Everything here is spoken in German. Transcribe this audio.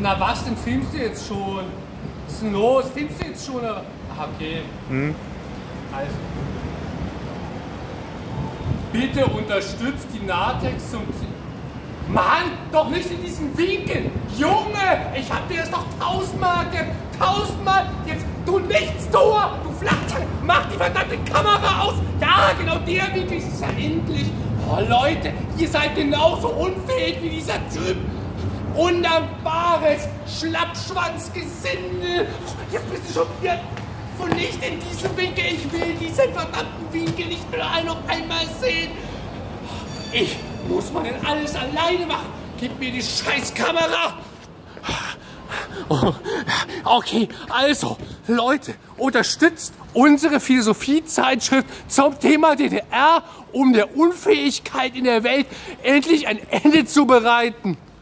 Na was denn, filmst du jetzt schon? Was ist denn los? Filmst du jetzt schon? Ach, okay. Also. Bitte unterstützt die Natex zum... Mann, doch nicht in diesem Winkel! Junge, ich hab dir das doch 1000-mal jetzt, du Nichtstuer, du Flachzange, mach die verdammte Kamera aus! Ja, genau der Winkel ist ja endlich! Oh Leute, ihr seid genauso unfähig wie dieser Typ! Undankbares Schlappschwanzgesindel! Jetzt bist du schon wieder... Und nicht in diesem Winkel, ich will diesen verdammten Winkel nicht mehr noch einmal sehen! Ich muss man denn alles alleine machen? Gib mir die Scheißkamera! Oh, okay, also, Leute, unterstützt unsere Philosophiezeitschrift zum Thema DDR, um der Unfähigkeit in der Welt endlich ein Ende zu bereiten.